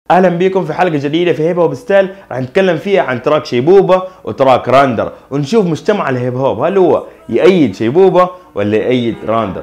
اهلا بكم في حلقه جديده في هيب هوب ستايل. راح نتكلم فيها عن تراك شيبوبه وتراك راندر، ونشوف مجتمع الهيب هوب هل هو يأيد شيبوبه ولا يأيد راندر.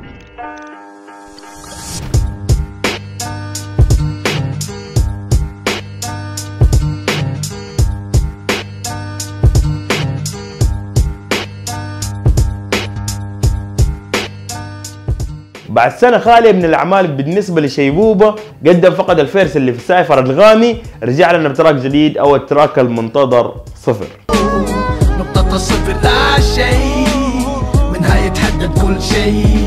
بعد سنة خالية من الأعمال بالنسبة لشيبوبة، قدم فقد الفارس اللي في السايفر الغامي، رجع لنا بتراك جديد أو التراك المنتظر صفر. نقطة الصفر لا شيء منها يتحدد كل شيء.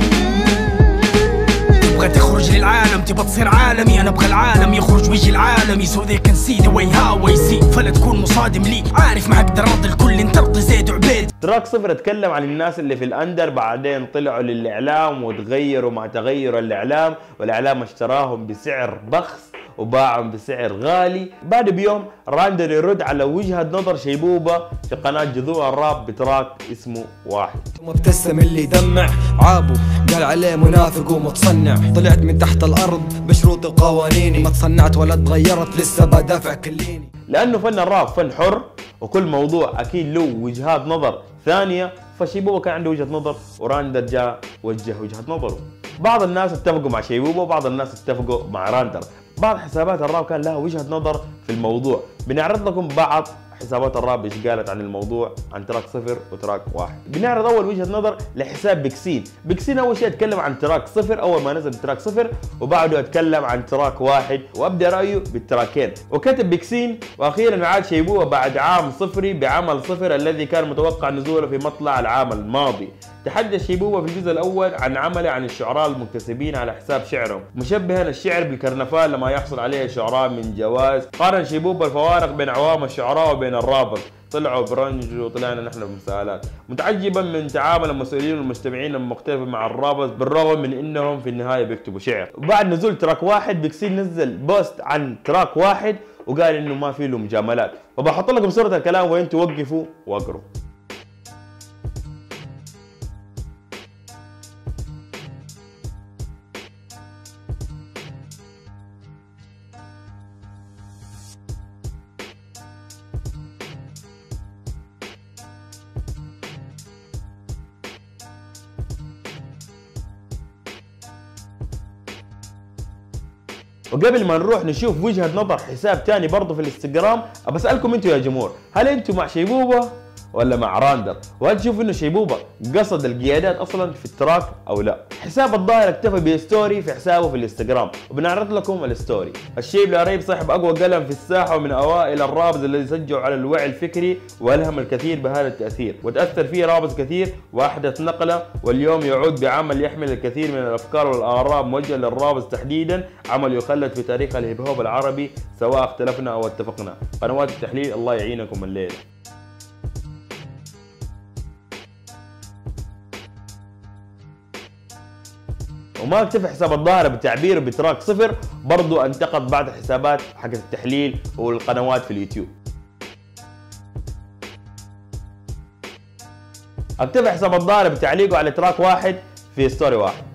تبغى تخرج للعالم، تبغى تصير عالمي، أنا أبغى العالم يخرج ويجي العالمي. So they can see the way how I see. فلا تكون مصادم لي، عارف ما أقدر أرضي الكل، انت ارضي زيد وعبيد. تراك صفر اتكلم عن الناس اللي في الاندر بعدين طلعوا للاعلام وتغيروا مع تغير الاعلام، والاعلام اشتراهم بسعر بخس وباعهم بسعر غالي. بعد بيوم راندر يرد على وجهة نظر شيبوبة في قناة جذوع الراب بتراك اسمه واحد. مبتسم اللي يدمع عابو، قال عليه منافق ومتصنع. طلعت من تحت الارض بشروط وقوانيني، ما تصنعت ولا تغيرت لسه بدافع كليني. لانه فن الراب فن حر، وكل موضوع اكيد له وجهات نظر ثانية، فشيبوبة كان عنده وجهة نظر وراندر جاء وجه وجهة نظره. بعض الناس اتفقوا مع شيبوبة وبعض الناس اتفقوا مع راندر. بعض حسابات الراب كان لها وجهة نظر في الموضوع. بنعرض لكم بعض حسابات الراب ايش قالت عن الموضوع، عن تراك صفر وتراك واحد. بنعرض اول وجهة نظر لحساب بيكسين. بيكسين اول شيء اتكلم عن تراك صفر اول ما نزل تراك صفر، وبعده اتكلم عن تراك واحد وابدا رايه بالتراكين. وكتب بيكسين: واخيرا عاد شيبوبة بعد عام صفري بعمل صفر الذي كان متوقع نزوله في مطلع العام الماضي. تحدث شيبوبة في الجزء الاول عن عمله عن الشعراء المكتسبين على حساب شعرهم، مشبها الشعر بالكرنفال لما يحصل عليه الشعراء من جواز. قارن شيبوبة الفوارق بين عوام الشعراء وبين الرابط، طلعوا برنج وطلعنا نحن بمساءلات، متعجبا من تعامل المسؤولين والمجتمعين المختلفين مع الرابط بالرغم من انهم في النهايه بيكتبوا شعر. وبعد نزول تراك واحد بيكسين نزل بوست عن تراك واحد وقال انه ما في له مجاملات، وبحط لكم صورة الكلام وانتم وقفوا واقروا. وقبل ما نروح نشوف وجهة نظر حساب تاني برضه في الانستغرام، بسألكم انتوا يا جمهور، هل انتوا مع شيبوبة ولا مع راندر؟ وهل تشوفوا انه شيبوبة قصد القيادات اصلا في التراك او لا؟ حساب الظاهر اكتفى بستوري في حسابه في الانستغرام، وبنعرض لكم الستوري. الشيب لا ريب صاحب اقوى قلم في الساحه ومن اوائل الرابز الذي سجلوا على الوعي الفكري والهم الكثير بهذا التاثير، وتاثر فيه رابز كثير واحدث نقله، واليوم يعود بعمل يحمل الكثير من الافكار والاراء موجهه للرابز تحديدا، عمل يخلد في تاريخ الهيب هوب العربي سواء اختلفنا او اتفقنا. قنوات التحليل الله يعينكم الليله. وما اكتفى حساب الظاهر بتعبيره بتراك صفر، برضو انتقد بعض الحسابات حقت التحليل والقنوات في اليوتيوب. اكتفى حساب الظاهر بتعليقه على تراك واحد في ستوري واحد.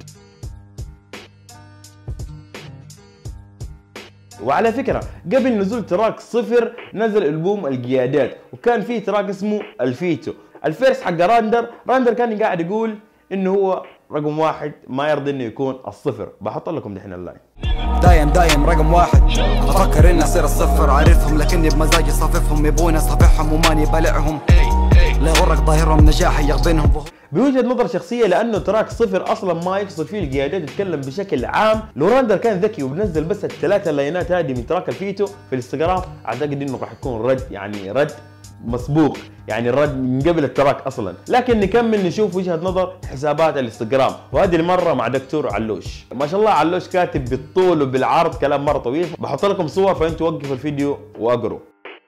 وعلى فكرة قبل نزول تراك صفر نزل ألبوم القيادات، وكان فيه تراك اسمه الفيتو. الفيرس حق راندر كان قاعد يقول انه هو رقم واحد ما يرضي انه يكون الصفر. بحط لكم دحين اللاين. دايم رقم واحد، افكر اني اصير الصفر، عارفهم لكني بمزاجي صاففهم، يبوني اصافحهم وماني بلعهم، لا يغرك ظاهرهم نجاحي يغبنهم. بوجهة نظر شخصية لأنه تراك صفر أصلا ما يقصد فيه القيادات، يتكلم بشكل عام. لو راندر كان ذكي وبنزل بس الثلاثة لاينات هذه من تراك الفيتو في الانستغرام، أعتقد إنه راح يكون رد، يعني رد مسبوق، يعني الرد من قبل التراك أصلا. لكن نكمل نشوف وجهة نظر حسابات الانستغرام، وهذه المرة مع دكتور علوش. ما شاء الله علوش كاتب بالطول وبالعرض كلام مرة طويل. بحط لكم صور فأنتوا وقفوا الفيديو وأقروا.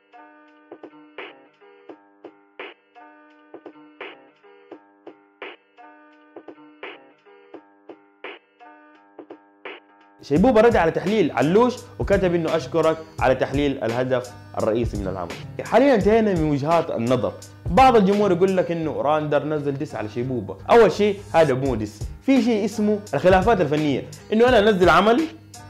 شيبوبة رد على تحليل علوش وكتب انه اشكرك على تحليل الهدف الرئيسي من العمل. حاليا انتهينا من وجهات النظر. بعض الجمهور يقول لك انه راندر نزل ديس على شيبوبة. اول شيء هذا مو ديس، في شيء اسمه الخلافات الفنية، انه انا انزل عمل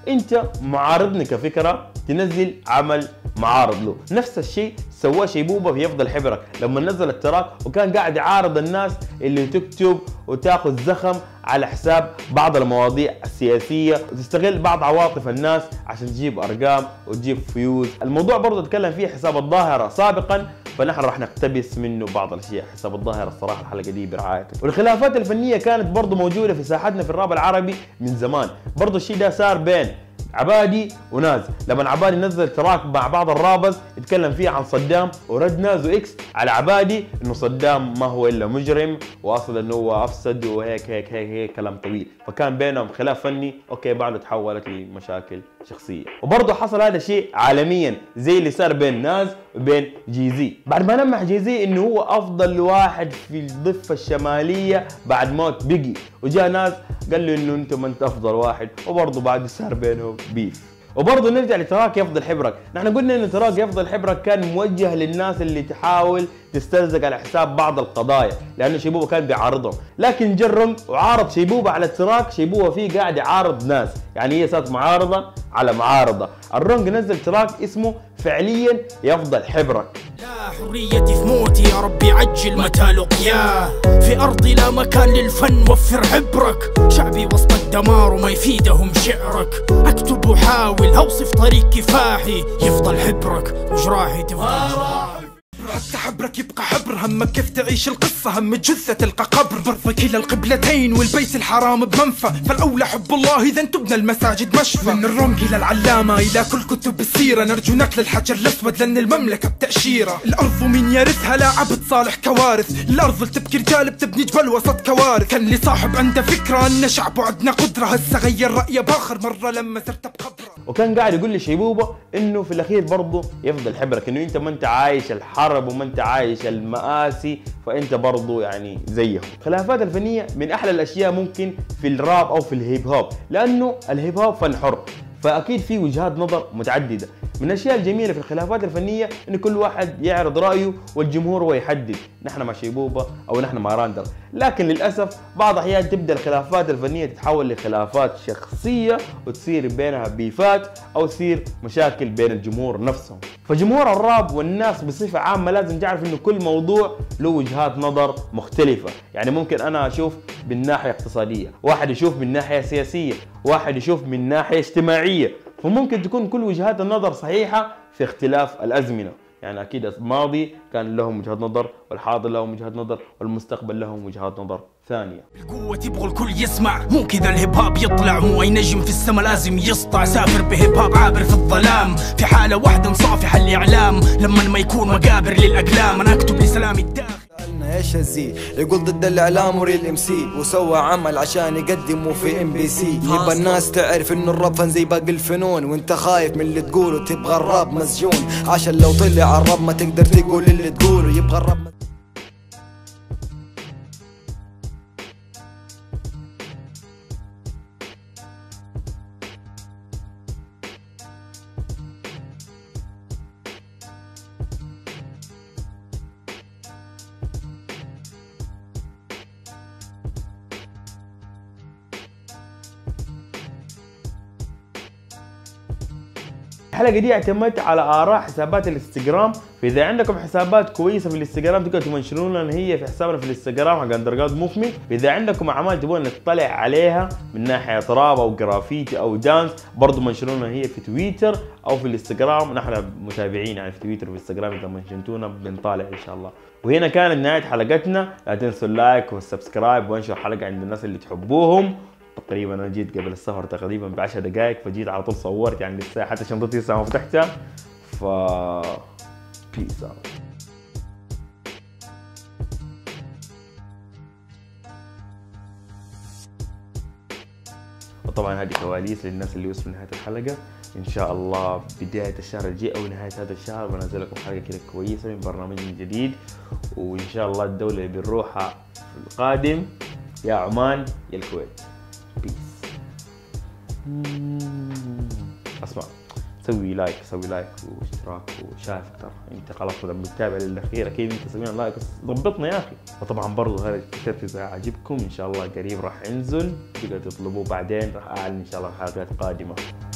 انت معارضني كفكره تنزل عمل معارض له. نفس الشيء سواه شيبوبه في يفضل حبرك لما نزل التراك، وكان قاعد يعارض الناس اللي تكتب وتاخذ زخم على حساب بعض المواضيع السياسيه وتستغل بعض عواطف الناس عشان تجيب ارقام وتجيب فيوز. الموضوع برضه تكلم فيه حساب الظاهره سابقا، فنحن راح نقتبس منه بعض الاشياء. حساب الظاهره الصراحه الحلقه دي برعايته. والخلافات الفنيه كانت برضه موجوده في ساحتنا في الراب العربي من زمان. برضه الشيء ده صار بين عبادي وناز. لما عبادي نزل تراك مع بعض الرابز يتكلم فيه عن صدام، ورد ناز واكس على عبادي انه صدام ما هو الا مجرم واصلا انه هو افسد وهيك هيك هيك هيك كلام طويل. فكان بينهم خلاف فني، اوكي بعده تحولت لمشاكل شخصيه. وبرضه حصل هذا الشيء عالميا زي اللي صار بين ناز وبين جيزي، بعد ما لمح جيزي انه هو افضل واحد في الضفه الشماليه بعد موت بيجي، وجاء ناز قال له انه انت ما انت افضل واحد، وبرضه بعد صار بينهم بيف. وبرضه نرجع لتراك يفضل حبرك. نحن قلنا انه تراك يفضل حبرك كان موجه للناس اللي تحاول تسترزق على حساب بعض القضايا، لانه شيبوبه كان بيعارضهم. لكن جرنج وعارض شيبوبه على التراك، شيبوبه فيه قاعد يعارض ناس، يعني هي صارت معارضه على معارضه. الرنج نزل تراك اسمه فعليا يفضل حبرك. يا حريتي في موتي يا ربي عجل متى لقياه، في ارضي لا مكان للفن وفر حبرك، شعبي وسط الدمار وما يفيدهم شعرك، اكتب وحاول اوصف طريق كفاحي، يفضل حبرك وجراحي تفضل جراحي. حتى حبرك يبقى حبر، همك كيف تعيش القصة، هم جثة تلقى قبر، برضك إلى القبلتين والبيت الحرام بمنفى، فالأولى حب الله إذا تبنى المساجد مشفى. من الرمق إلى العلامة إلى كل كتب السيرة، نرجو نقل الحجر الأسود لأن المملكة بتأشيرة. الأرض من يرثها لا عبد صالح كوارث، الأرض اللي تبكي رجال بتبني جبل وسط كوارث، كان لي صاحب عنده فكرة أن شعب وعندنا قدرة، هسه غير رأيه بآخر مرة لما صرت بقبره. وكان قاعد يقول لشيبوبه انه في الاخير برضه يفضل حبرك، انه انت ما انت عايش الحرب وما انت عايش المآسي، فانت برضه يعني زيهم. الخلافات الفنيه من احلى الاشياء ممكن في الراب او في الهيب هوب، لانه الهيب هوب فن حر، فاكيد في وجهات نظر متعدده. من الاشياء الجميله في الخلافات الفنيه ان كل واحد يعرض رايه والجمهور هو يحدد، نحن مع شيبوبه او نحن مع راندر. لكن للاسف بعض الاحيان تبدا الخلافات الفنيه تتحول لخلافات شخصيه وتصير بينها بيفات او تصير مشاكل بين الجمهور نفسهم. فجمهور الراب والناس بصفه عامه لازم تعرف انه كل موضوع له وجهات نظر مختلفه. يعني ممكن انا اشوف من ناحيه اقتصاديه، واحد يشوف من ناحيه سياسيه، واحد يشوف من ناحيه اجتماعيه، فممكن تكون كل وجهات النظر صحيحه في اختلاف الازمنه. يعني اكيد الماضي كان لهم وجهات نظر، والحاضر لهم وجهات نظر، والمستقبل لهم وجهات نظر ثانيه. بالقوة تبغى الكل يسمع، مو كذا الهيب هوب يطلع، مو اي نجم في السما لازم يسطع، سافر بهيب هوب عابر في الظلام، في حالة واحدة نصافح الاعلام، لما ما يكون مقابر للاقلام، انا اكتب لسلامي الداخل. سألنا ايش الزي، يقول ضد الاعلام وريل ام سي، وسوى عمل عشان يقدمه في ام بي سي. يبقى الناس تعرف انه الراب فن زي باقي الفنون، وانت خايف من اللي تقوله تبغى الراب مسجون، عشان لو طلع الراب ما تقدر تقول اللي تقوله، يبغى الراب الحلقه دي اعتمدت على اراء حسابات الانستغرام، فاذا عندكم حسابات كويسه في الانستغرام تقدروا تمنشنونا هي في حسابنا في الانستغرام حق اندرجراوند موفمنت. واذا عندكم اعمال تبغون نطلع عليها من ناحيه راب او جرافيتي او دانس برضه منشنونا هي في تويتر او في الانستغرام، نحن متابعين يعني في تويتر وفي الانستغرام، اذا منشنتونا بنطالع ان شاء الله. وهنا كانت نهايه حلقتنا، لا تنسوا اللايك والسبسكرايب وانشروا الحلقه عند الناس اللي تحبوهم. تقريبا انا جيت قبل السفر تقريبا ب10 دقائق، فجيت على طول صورت يعني لسه حتى شنطتي لسه ما فتحتها. ف بيس اوت. وطبعا هذه كواليس للناس اللي وصلوا لنهايه الحلقه. ان شاء الله بدايه الشهر الجاي او نهايه هذا الشهر بنزل لكم حلقه كده كويسه من برنامج جديد، وان شاء الله الدوله اللي بنروحها في القادم يا عمان يا الكويت. بيس. اسمع، سوي لايك واشتراك وشايف اكثر، انت خلاص لما بتتابع للاخير اكيد انت سوينا لايك، بس ضبطنا يا اخي. وطبعا برضه هذا الكتاب اذا عجبكم ان شاء الله قريب راح ينزل، تقدروا تطلبوه بعدين، راح اعلن ان شاء الله حلقات قادمه.